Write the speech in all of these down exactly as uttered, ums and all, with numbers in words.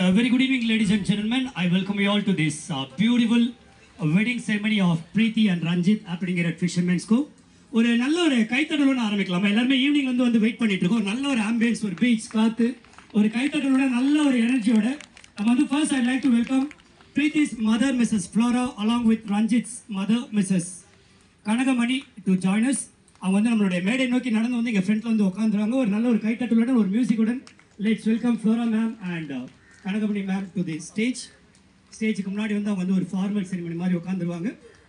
uh, very good evening, ladies and gentlemen. I welcome you all to this uh, beautiful uh, wedding ceremony of Preeti and Ranjit happening here at Fisherman's Cove. ஒரு நல்ல ஒரு கைத்தட்டலோட ஆரம்பிக்கலாம். எல்லாரும் evening வந்து வந்து wait பண்ணிட்டு இருக்கோம். நல்ல ஒரு ஆம்பியன்ஸ், ஒரு பீச் காத்து, ஒரு கைத்தட்டலோட நல்ல ஒரு எனர்ஜியோட நம்ம வந்து first I like to welcome Preeti's mother, Missus Flora, along with Ranjit's mother, Missus Kanagamani, to join us. அவங்க வந்து நம்மளுடைய மேடை நோக்கி நடந்து வந்து இங்கே ஃப்ரண்ட்ல வந்து உட்காந்துருவாங்க. ஒரு நல்ல ஒரு கைத்தட்டலுடன் ஒரு மியூசிக்குடன் let's welcome Flora ma'am and Kanakamani ma'am to the stage. ஸ்டேஜுக்கு முன்னாடி வந்து அவங்க வந்து ஒரு ஃபார்மல் செரிமனி மாதிரி உட்காந்துருவாங்க.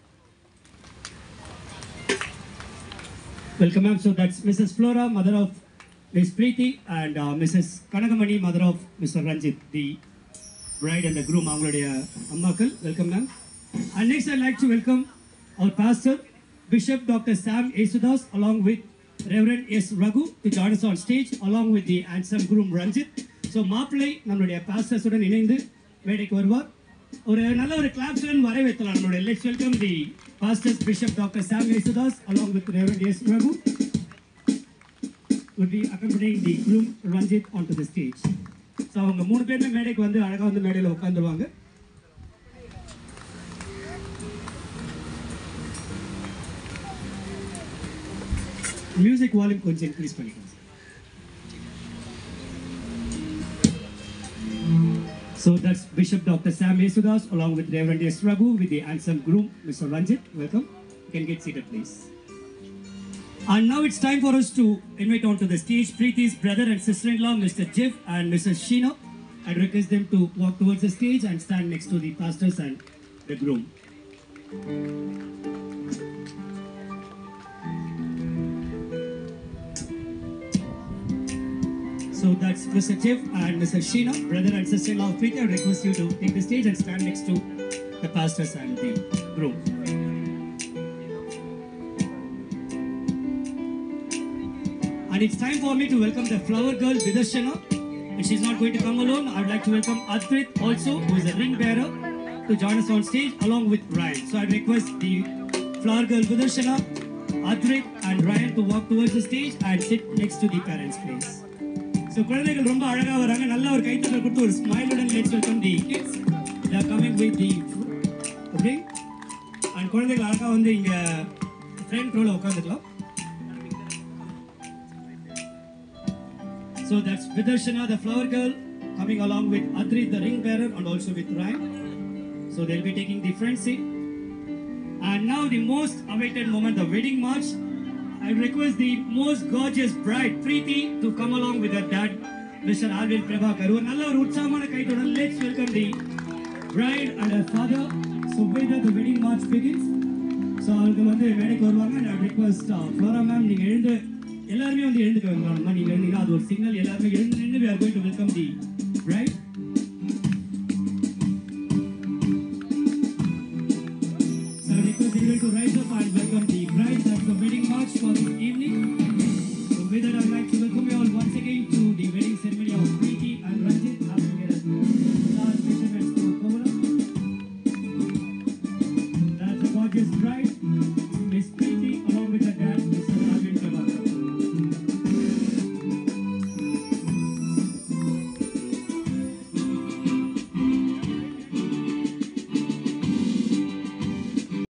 Welcome ma'am. So that's Missus Flora, mother of Miss Preeti, and uh, Missus Kanagamani, mother of Mister Ranjit, the bride and the groom. அவங்களுடைய அம்மாக்கள். Welcome ma'am. And next I'd like to welcome our pastor, Bishop Doctor Sam Yesudas, along with Reverend S. Raghu, to join us on stage, along with the handsome groom Ranjit. So மாப்பிள்ளை நம்மளுடைய pastors உடன் இணைந்து மேடைக்கு வருவார். ஒரு நல்ல ஒரு claps உடன் வரவேற்கலாம் நம்மளுடைய. Let's welcome the pastors, Bishop Doctor Sam Yesudas, along with Reverend S. Raghu, would be accompanying the groom Ranjit onto the stage. So அவங்க மூணு பேருமே மேடைக்கு வந்து அழகா வந்து மேடையில் உட்காந்துருவாங்க. Music volume கொஞ்சம் increase பண்ணிக்கலாம். So that's Bishop Doctor Sam Yesudas along with Reverend S. Raghu with the handsome groom Mister Ranjit. Welcome. You can get seated please. And now it's time for us to invite onto the stage Preeti's brother and sister-in-law Mister Jeff and Missus Sheena. I request them to walk towards the stage and stand next to the pastors and the groom. So that's Mister Jeff and Missus Sheena, brother and sister-in-law of Preeti. I request you to take the stage and stand next to the pastors and the groom. And it's time for me to welcome the flower girl Vidarshana. And she's not going to come alone. I would like to welcome Adrit also, who is a ring bearer, to join us on stage along with Ryan. So I request the flower girl Vidarshana, Adrit and Ryan to walk towards the stage and sit next to the parents please. So குழந்தைகள் ரொம்ப அழகா வராங்க. நல்ல ஒரு கைத்தட்டல் கொடுத்து ஒரு ஸ்மைலுடன் let's welcome the kids. They are coming with the okay. And குழந்தைகள் அழகா வந்து இங்க ஃப்ரண்ட் ரோல உட்கார்ந்துக்கலாம். So that's Vidarshana, the flower girl, coming along with Adrit, the ring bearer, and also with Ryan. So they'll be taking the front seat. And now the most awaited moment, the wedding march. I request the most gorgeous bride, Preeti, to come along with her dad, Mister Alvin Prabhakar. ஒரு நல்ல ஒரு உற்சாகமான கைத்தட்டல். Let's welcome the bride and her father. So with that the wedding march begins. So அவர்கள் வந்து மேடைக்கு வருவாங்க. And I request uh, Flora ma'am, நீங்க எழுந்து எல்லாருமே வந்து எழுந்துக்க வேண்டாம். நீங்க எழுந்தீங்கன்னா அது ஒரு சிக்னல். எல்லாருமே எழுந்து நின்று we are going to welcome the bride.